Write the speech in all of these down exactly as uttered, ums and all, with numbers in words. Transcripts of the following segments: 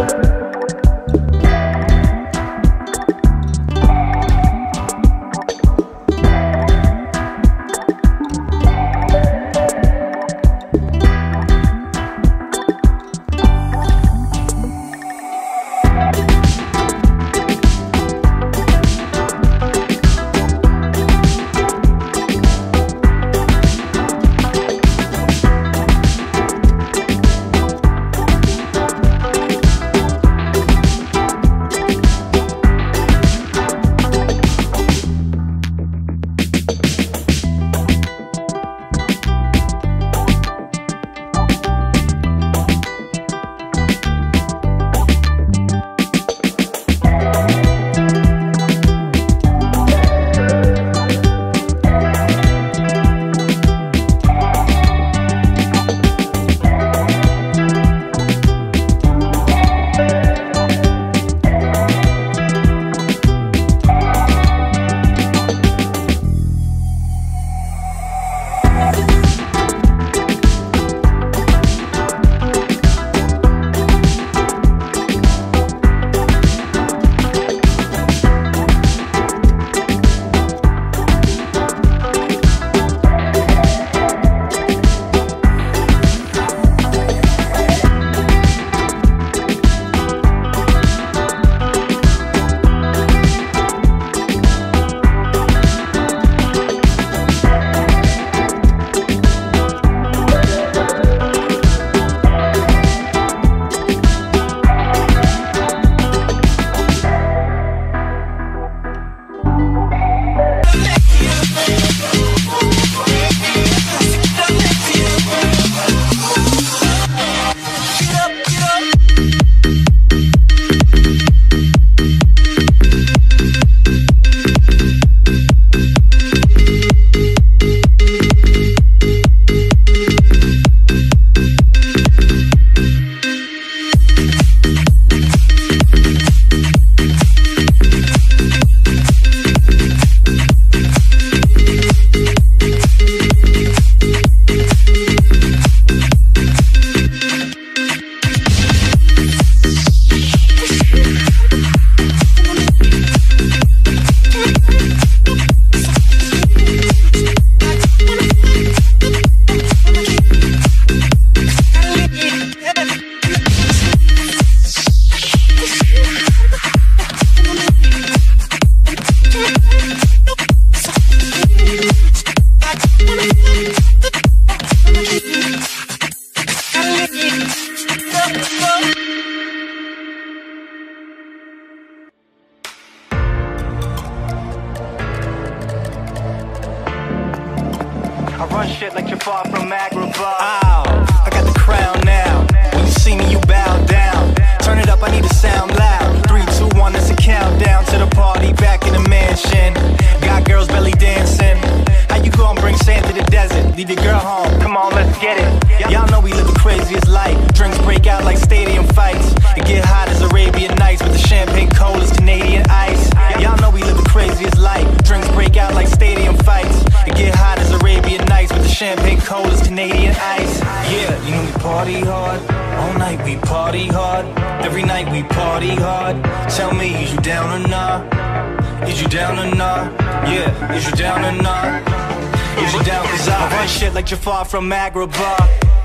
I run shit like Jafar from Agrabah. Ow, I got the crown now. When you see me, you bow down. Turn it up, I need to sound loud. Three, two, one, that's a countdown to the party back in the mansion. Got girls belly dancing. How you gon' bring sand to the desert? Leave your girl home, come on, let's get it. Y'all know we live the craziest life. Drinks break out like stadium fights. It get hot as Arabian Nights, with the champagne cold as Canadian ice. Y'all know we live the craziest life. Drinks break out like stadium fights. It get hot as Arabian Nights, with the champagne cold as Canadian ice. Yeah, you know we party hard. All night we party hard. Every night we party hard. Tell me, is you down or not? Is you down or not? Yeah, is you down or not? Is you down? Cause I run shit like Jafar from Agrabah.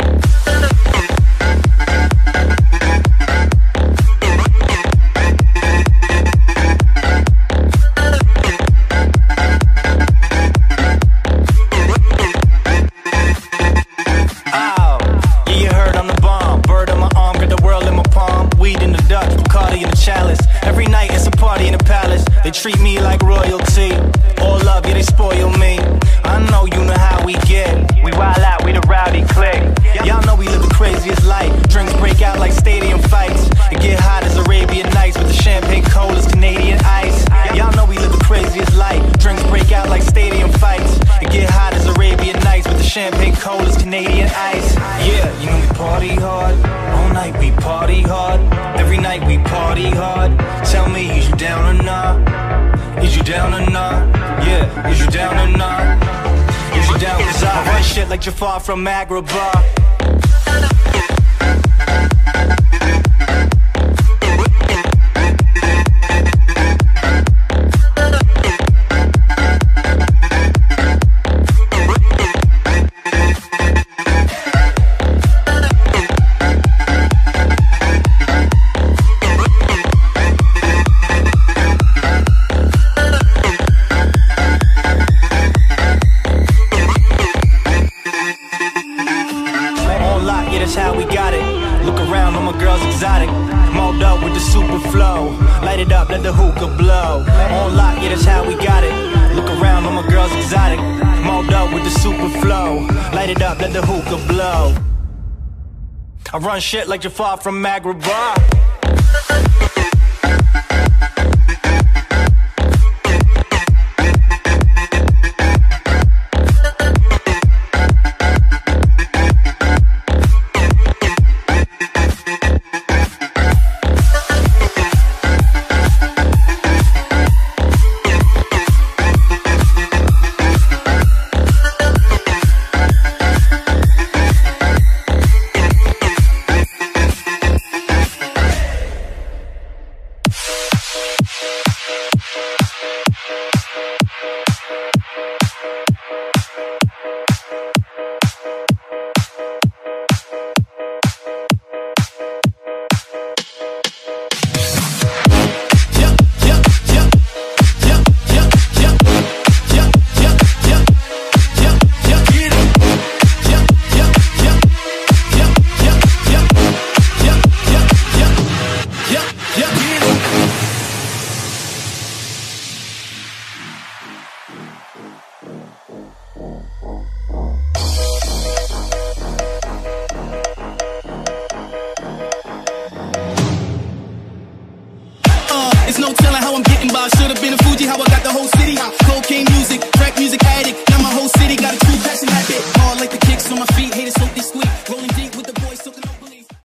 Every night it's a party in the palace. They treat me like royalty. All love, yeah, they spoil me. I know you know how we get. We wild out, we the rowdy clique. Y'all know we live the craziest life. Drinks break out like stadium fights. It get hot as Arabian Nights, with the champagne cold as Canadian ice. Y'all know we live the craziest life. Drinks break out like stadium fights. It get hot as Arabian Nights, with the champagne cold as Canadian ice. Yeah, you know we party hard. All night we party hard. Every night we party hard. Tell me, is you down or not? Is you down or not? Yeah, is you down or not? Is you down? Cause I run shit like Jafar from Agrabah. mold up with the super flow. Light it up, let the hookah blow. On lock, yeah, that's how we got it. Look around, all my girls exotic. Mold up with the super flow. Light it up, let the hookah blow. I run shit like Jafar from Agrabah. There's no telling how I'm getting by. Should've been a Fuji, how I got the whole city high. Cocaine